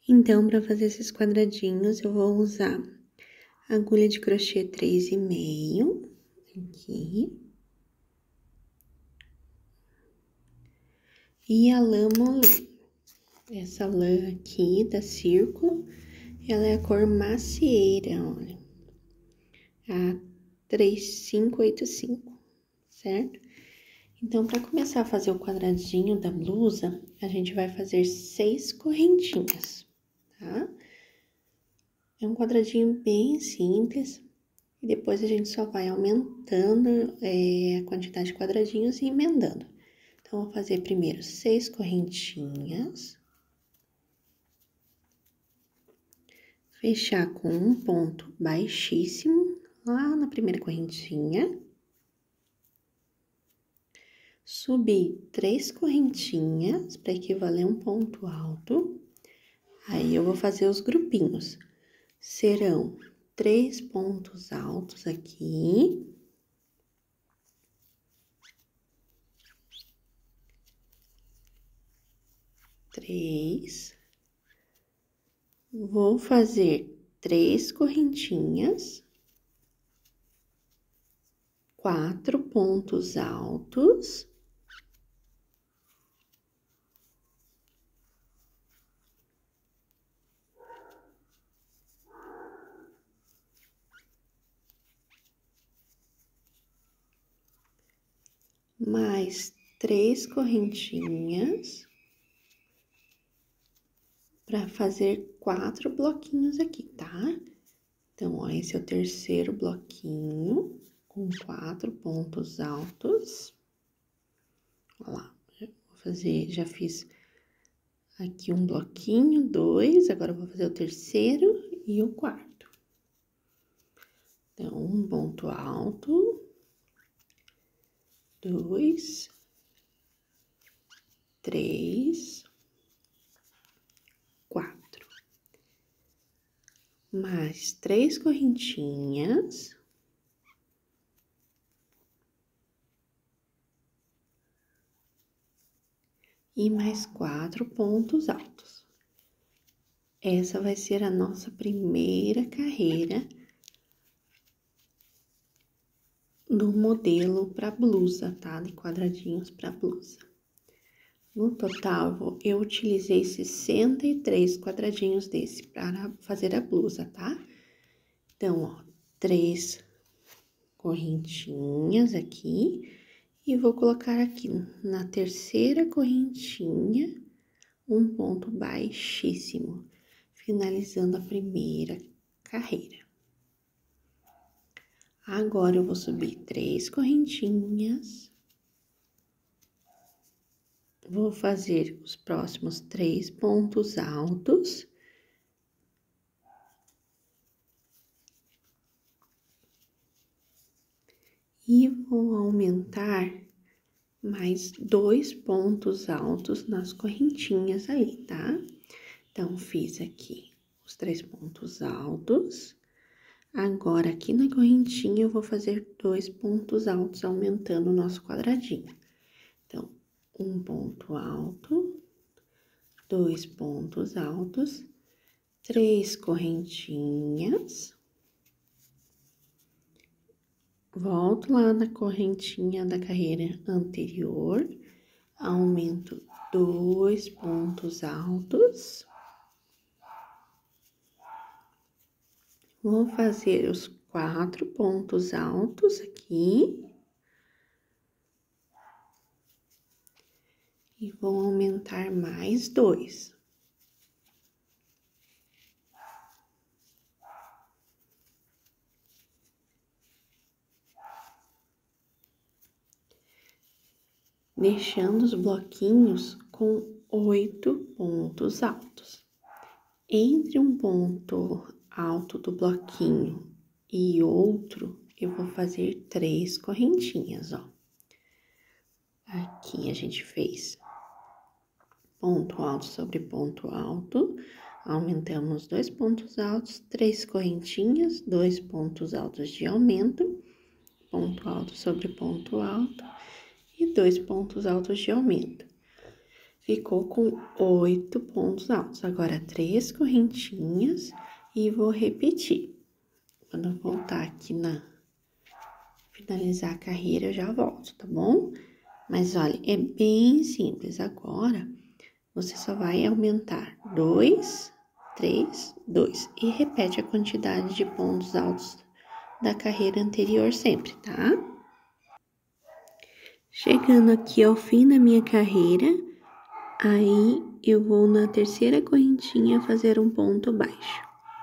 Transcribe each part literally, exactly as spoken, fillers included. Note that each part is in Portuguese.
Então, para fazer esses quadradinhos, eu vou usar agulha de crochê três e meio, aqui. E a lã molinho. Essa lã aqui da Círculo, ela é a cor macieira, olha. A três cinco oito cinco, certo? Então, para começar a fazer o quadradinho da blusa, a gente vai fazer seis correntinhas, tá? É um quadradinho bem simples, e depois a gente só vai aumentando é, a quantidade de quadradinhos e emendando. Então, vou fazer primeiro seis correntinhas, fechar com um ponto baixíssimo lá na primeira correntinha, subir três correntinhas para equivaler um ponto alto. Aí, eu vou fazer os grupinhos. Serão três pontos altos aqui. Três. Vou fazer três correntinhas. Quatro pontos altos. Mais três correntinhas para fazer quatro bloquinhos aqui, tá? Então, ó, esse é o terceiro bloquinho com quatro pontos altos. Ó lá, vou fazer, já fiz aqui um bloquinho, dois, agora eu vou fazer o terceiro e o quarto. Então, um ponto alto. Dois, três, quatro. Mais três correntinhas. E mais quatro pontos altos. Essa vai ser a nossa primeira carreira do modelo para blusa, tá? De quadradinhos para blusa. No total, eu utilizei sessenta e três quadradinhos desse para fazer a blusa, tá? Então, ó, três correntinhas aqui, e vou colocar aqui na terceira correntinha um ponto baixíssimo, finalizando a primeira carreira. Agora, eu vou subir três correntinhas. Vou fazer os próximos três pontos altos. E vou aumentar mais dois pontos altos nas correntinhas aí, tá? Então, fiz aqui os três pontos altos. Agora, aqui na correntinha, eu vou fazer dois pontos altos, aumentando o nosso quadradinho. Então, um ponto alto, dois pontos altos, três correntinhas. Volto lá na correntinha da carreira anterior, aumento dois pontos altos. Vou fazer os quatro pontos altos aqui. E vou aumentar mais dois. Deixando os bloquinhos com oito pontos altos. Entre um ponto alto do bloquinho e outro, eu vou fazer três correntinhas, ó. Aqui a gente fez ponto alto sobre ponto alto, aumentamos dois pontos altos, três correntinhas, dois pontos altos de aumento, ponto alto sobre ponto alto e dois pontos altos de aumento. ficou com oito pontos altos. Agora, três correntinhas e vou repetir. Quando eu voltar aqui na... finalizar a carreira, eu já volto, tá bom? Mas, olha, é bem simples. Agora, você só vai aumentar dois, três, dois. E repete a quantidade de pontos altos da carreira anterior sempre, tá? Chegando aqui ao fim da minha carreira, aí eu vou na terceira correntinha fazer um ponto baixo.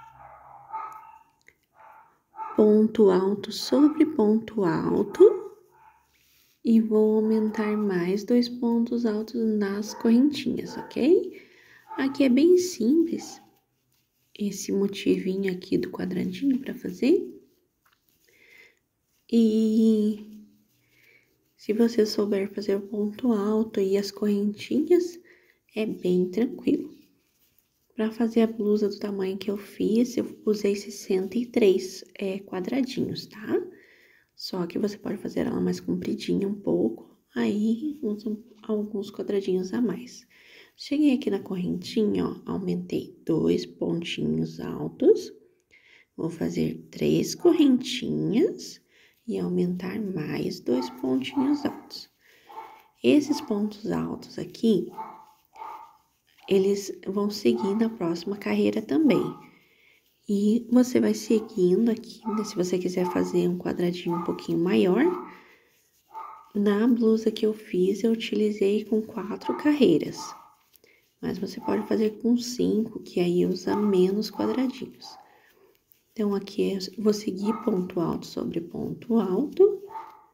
Ponto alto sobre ponto alto. E vou aumentar mais dois pontos altos nas correntinhas, ok? Aqui é bem simples, esse motivinho aqui do quadradinho para fazer. E se você souber fazer o ponto alto e as correntinhas, é bem tranquilo. Para fazer a blusa do tamanho que eu fiz, eu usei sessenta e três é, quadradinhos, tá? Só que você pode fazer ela mais compridinha um pouco, aí usa alguns quadradinhos a mais. Cheguei aqui na correntinha, ó, aumentei dois pontinhos altos, vou fazer três correntinhas e aumentar mais dois pontinhos altos. Esses pontos altos aqui, eles vão seguir na próxima carreira também. E você vai seguindo aqui, né? Se você quiser fazer um quadradinho um pouquinho maior, na blusa que eu fiz, eu utilizei com quatro carreiras. Mas você pode fazer com cinco, que aí usa menos quadradinhos. Então, aqui eu vou seguir ponto alto sobre ponto alto.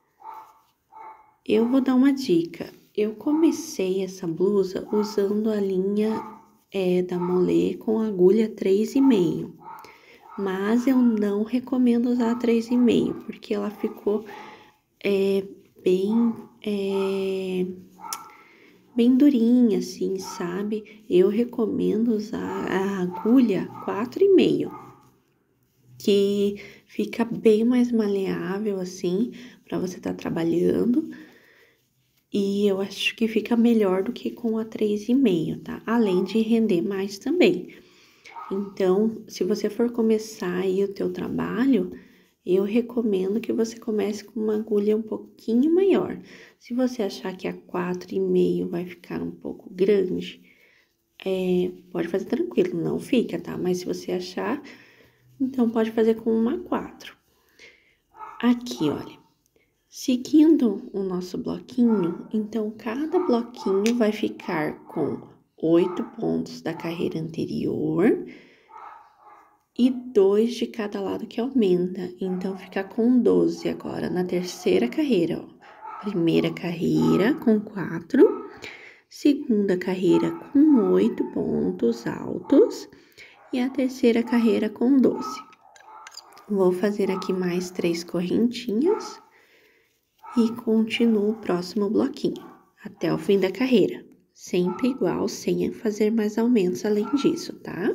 Eu vou dar uma dica. Eu comecei essa blusa usando a linha é, da Molé com agulha três e meio. Mas eu não recomendo usar a três e meio, porque ela ficou é, bem, é, bem durinha, assim, sabe? Eu recomendo usar a agulha quatro e meio, que fica bem mais maleável, assim, para você estar tá trabalhando. E eu acho que fica melhor do que com a três e meio, tá? Além de render mais também. Então, se você for começar aí o teu trabalho, eu recomendo que você comece com uma agulha um pouquinho maior. Se você achar que a quatro e meio vai ficar um pouco grande, é, pode fazer tranquilo, não fica, tá? Mas se você achar, então pode fazer com uma quatro. Aqui, olha, seguindo o nosso bloquinho, então cada bloquinho vai ficar com oito pontos da carreira anterior e dois de cada lado que aumenta, então fica com doze agora na terceira carreira, ó. Primeira carreira com quatro, segunda carreira com oito pontos altos e a terceira carreira com doze. Vou fazer aqui mais três correntinhas e continuo o próximo bloquinho até o fim da carreira, sempre igual, sem fazer mais aumentos além disso, tá?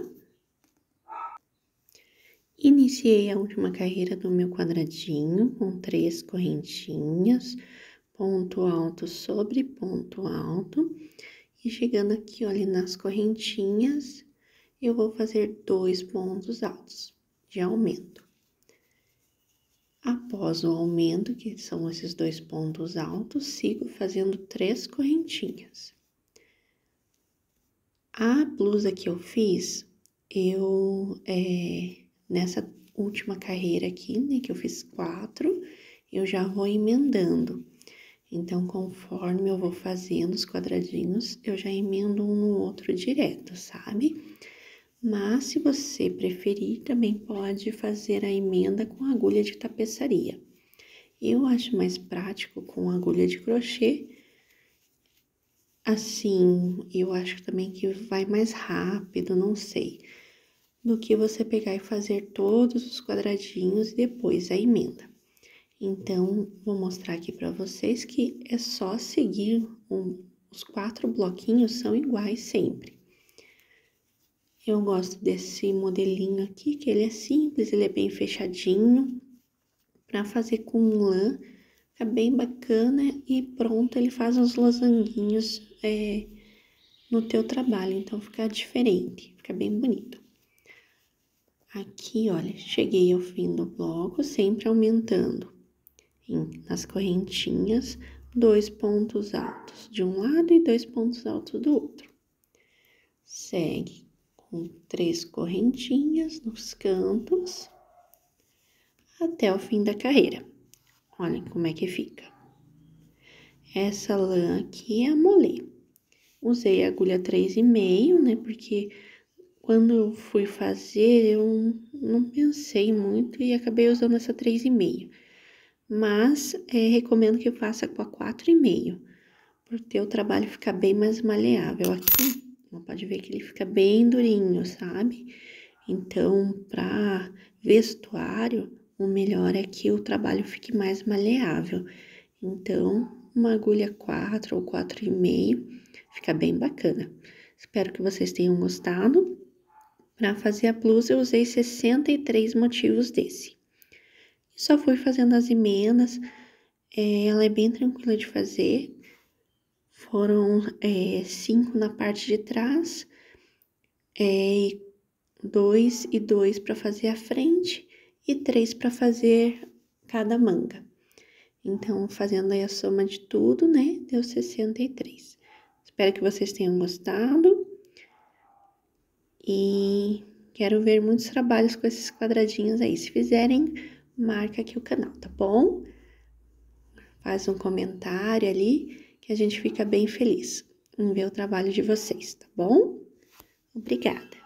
Iniciei a última carreira do meu quadradinho com três correntinhas, ponto alto sobre ponto alto. E chegando aqui, olha, nas correntinhas, eu vou fazer dois pontos altos de aumento. Após o aumento, que são esses dois pontos altos, sigo fazendo três correntinhas. A blusa que eu fiz, eu... É, nessa última carreira aqui, né, que eu fiz quatro, eu já vou emendando. Então, conforme eu vou fazendo os quadradinhos, eu já emendo um no outro direto, sabe? Mas, se você preferir, também pode fazer a emenda com agulha de tapeçaria. Eu acho mais prático com agulha de crochê. Assim, eu acho também que vai mais rápido, não sei, do que você pegar e fazer todos os quadradinhos e depois a emenda. Então, vou mostrar aqui para vocês que é só seguir, um, os quatro bloquinhos são iguais sempre. Eu gosto desse modelinho aqui, que ele é simples, ele é bem fechadinho, para fazer com lã, fica bem bacana e pronto, ele faz uns losanguinhos, é, no teu trabalho, então fica diferente, fica bem bonito. Aqui, olha, cheguei ao fim do bloco, sempre aumentando em, nas correntinhas, dois pontos altos de um lado e dois pontos altos do outro. Segue com três correntinhas nos cantos até o fim da carreira. Olha como é que fica. Essa lã aqui é a molê. Usei a agulha três e meio, né? Porque quando eu fui fazer, eu não pensei muito e acabei usando essa três e meio. Mas, é, recomendo que faça com a quatro e meio, para o teu trabalho ficar bem mais maleável. Aqui, pode ver que ele fica bem durinho, sabe? Então, para vestuário, o melhor é que o trabalho fique mais maleável. Então, uma agulha quatro ou quatro e meio fica bem bacana. Espero que vocês tenham gostado. Para fazer a blusa, eu usei sessenta e três motivos desse. Só fui fazendo as emendas, é, ela é bem tranquila de fazer. Foram é, cinco na parte de trás, é, dois e dois para fazer a frente e três para fazer cada manga. Então, fazendo aí a soma de tudo, né, deu sessenta e três. Espero que vocês tenham gostado e quero ver muitos trabalhos com esses quadradinhos aí. Se fizerem, marca aqui o canal, tá bom? Faz um comentário ali que a gente fica bem feliz em ver o trabalho de vocês, tá bom? Obrigada!